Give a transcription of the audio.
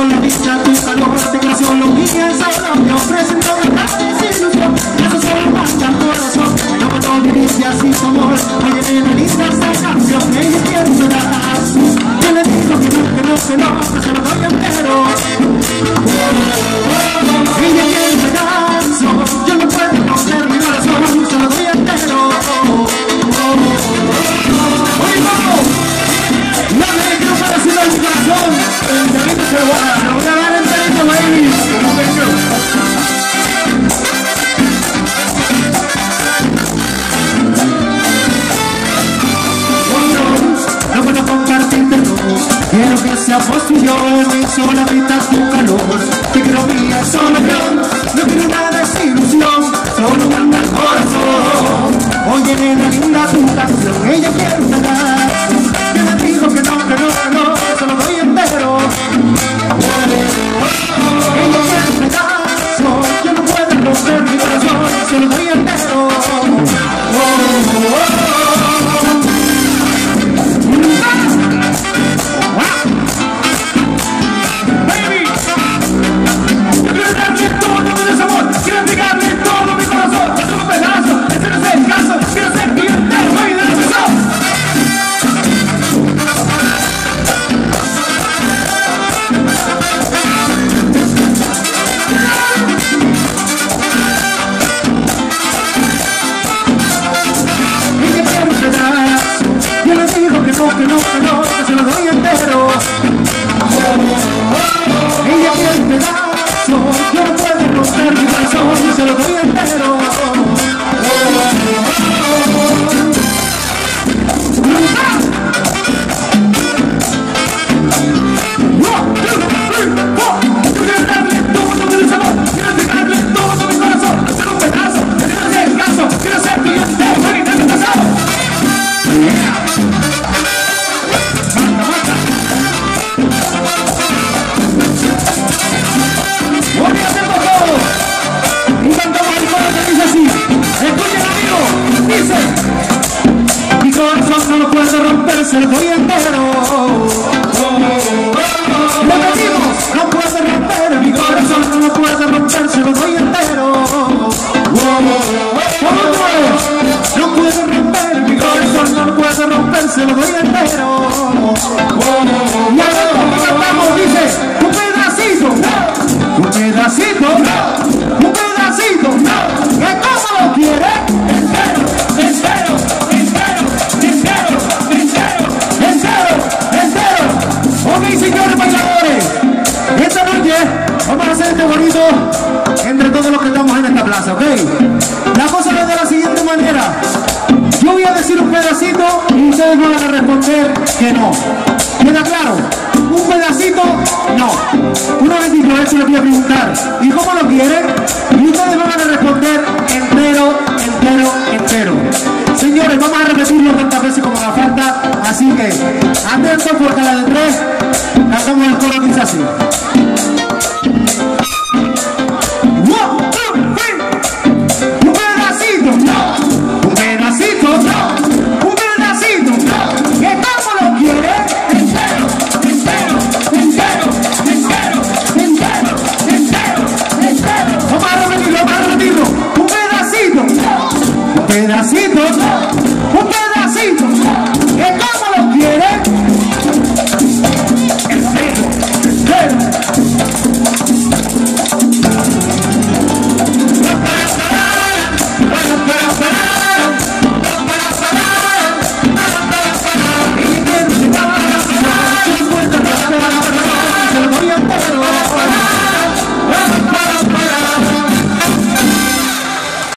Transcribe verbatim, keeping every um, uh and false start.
la dicha, tu calor, te creció los días, solo me ofrecen toda la desilusión. Eso solo manda al corazón, no puedo vivir así su amor. Oye, nena linda, esta canción, ella quiere llorar. Yo le digo que no, que no, que no, que se lo doy entero. Ella quiere llorar, yo no puedo conocer mi corazón, se lo doy entero. Oye, vamos, no me quiero parecer a mi corazón. Se lo voy a dar enterito, baby. No puedo compartirte todo. Quiero que sea posible en mi sola vida tu calor. Te quiero mía, solo yo. No quiero una desilusión, solo manda el corazón. Oye, nena linda, tu canción, ella quiere cantar. Yo le digo que no, que no, que no, se lo doy entero. Ella quiere cantar, yo no puedo romper mi corazón, se lo doy entero. Oh, oh, oh. Que no, que no, que se lo doy entero. Ella quiere el pedazo, yo no puedo romper mi corazón, se lo doy entero. Quiero darle todo mi sabor, quiero entregarle todo mi corazón, hacer un pedazo, quiero hacer el caso, quiero ser cliente, soy el pasado. Mi corazón no lo puede romper, se lo doy entero. Lo pedimos, no puede romper. Mi corazón no lo puede romper, se lo doy entero. No puede romper, mi corazón no lo puede romper, se lo doy entero. Y ahora como cantamos dice, un pedacito, un pedacito, un pedacito, ¿qué cómo lo quiere? Entero, entero, entero, entero, entero, entero, entero. Ok, señores bailadores, esta noche vamos a hacer este bonito entre todos los que estamos en esta plaza, ok. La cosa es de la siguiente manera. Yo voy a decir un pedacito y ustedes me van a responder que no. ¿Queda claro? Un pedacito, no. Una vez dicho eso, les voy a preguntar, ¿y cómo lo quieren? Y ustedes van a responder entero, entero, entero. Señores, vamos a repetirlo tantas veces como haga falta. Así que, atentos porque a la de tres cantamos el coro que dice así.